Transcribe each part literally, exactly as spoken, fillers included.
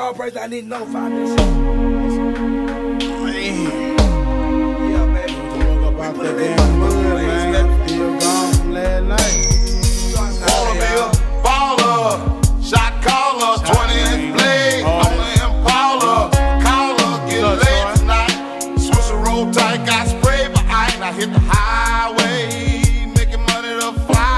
all person I need to know find this shit. Man. Yeah, baby. We put it in my man. Still gone from last night. Wanna be a baller, shot caller, twenty inch blade on the Impala. Caller, get laid tonight. Switch a roll tight, got spray, but I ain't. I hit the highway, making money the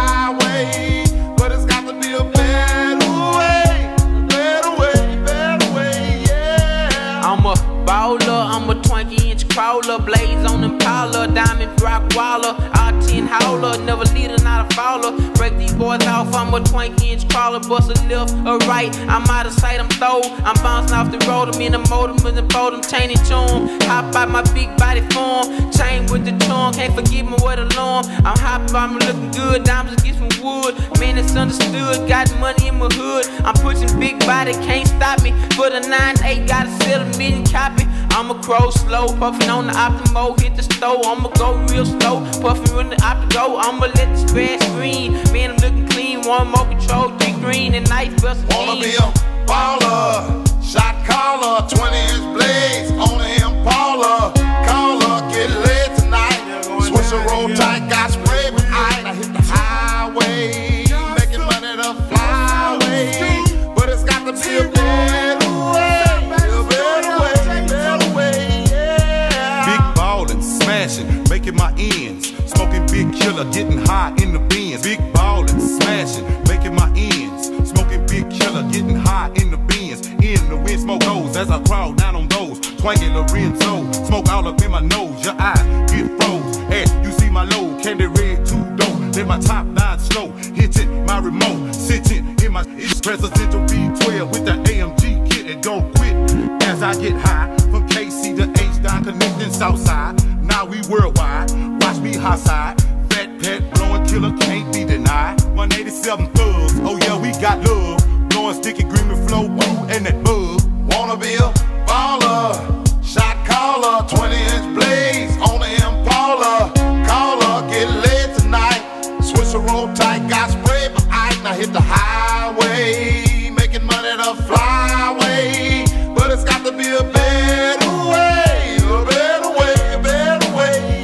flyway. But it's got to be a better way, better way, better way, yeah. I'm a baller, I'm a twenty inch crawler, blaze on Impala, diamond rock waller, R ten howler, never leader, not a fouler. Break these boys off, I'm a twenty inch crawler, bust a left or right, I'm out of sight, I'm throw. I'm bouncing off the road, I'm in the motor, with the boat, I'm chaining charm. Hop out my big body form, chain with the charm, can't forget me with alarm. I'm hot, I'm looking good, diamonds get some wood. Man, it's understood, got money in my hood. I'm pushing big body, can't stop me. For the nine eight, gotta sell a million copy. I'ma crow slow, puffin' on the Optimo, hit the stove. I'ma go real slow, puffin' when the Optigo. I'ma let the spread screen. Man, I'm looking clean, one more control, three green and nice bust. Wanna be a baller, shot caller, twenty inch blades on the Impala. Caller, get laid tonight. Switch a roll tight, got spray, but I ain't. I hit the highway, making money the flyway. But it's got to be a better way, a better way, better way, yeah. Big ballin', smashing, making my ends. Smoking big killer, getting high in the bins. Big ballin', smashing, making my ends. Smoking big killer, getting high in the bins. In the wind, smoke goes as I crawl down on those. Twanking Lorenzo, smoke all up in my nose. Your eyes get froze, and you see my low. Candy red, too dope. Then my top nine slow, hitting my remote, sitting in my presidential V twelve with the A M G kit and don't quit as I get high. From K C to H down, connecting Southside. Now we worldwide. Watch me high side. Fat pet, blowing killer, can't be denied. one eighty-seven thugs, oh yeah, we got love. Blowing sticky green with flow, blue, and that bug. Wanna be a baller, shot caller, twenty inch blades on the Impala. Caller, get laid tonight. Switch a roll tight, got spray, but I ain't. I hit the highway, making money the flyway. But it's got to be a better way, a better way, a better way,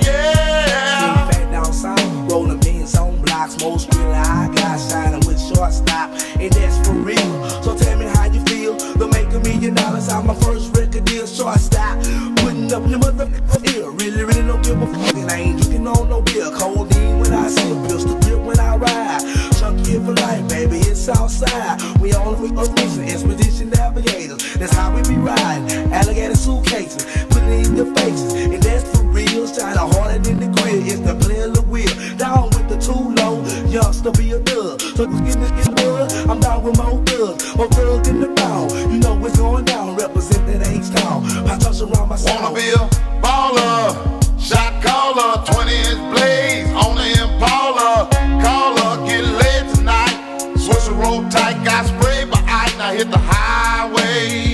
yeah. Back down south, rolling beans on blocks, most real I got shining with shortstop, and that's for real. So tell me how you feel. The make a million dollars out my first record deal, shortstop. Putting up your motherfucking ear, really, really don't give a fuck. And I ain't drinking on no beer, codeine when I see a pistol grip when I ride. Chunky for life, baby, it's outside. We all we original expedition navigators. That's how we be riding. Alligator suitcases, putting it in your faces, and that's for real. Shine harder than the grill. It's the player the wheel. Down with the too low, youngster be a dub. So get this in blood. I'm down with more thugs, more thugs in the bound. You know what's going down. Represent that H-Town. I touch around my sound. Wanna be a baller, shot caller, twenty inch blades on the Impala. Caller, get laid tonight. Switch a roll tight, got spray, but I ain't. I hit the highway.